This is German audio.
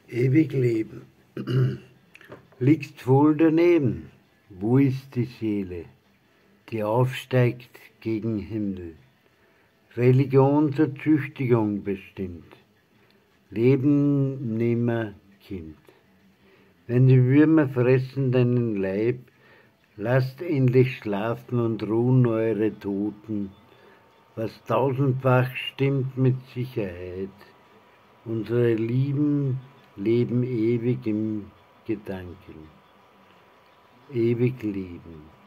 Ewig leben. Liegst voll daneben. Wo ist die Seele, die aufsteigt gegen Himmel? Religion zur Züchtigung bestimmt. Leben nimmer Kind. Wenn die Würmer fressen deinen Leib, lasst endlich schlafen und ruhen eure Toten. Was tausendfach stimmt mit Sicherheit. Unsere Lieben leben ewig im Gedanken. Ewig leben.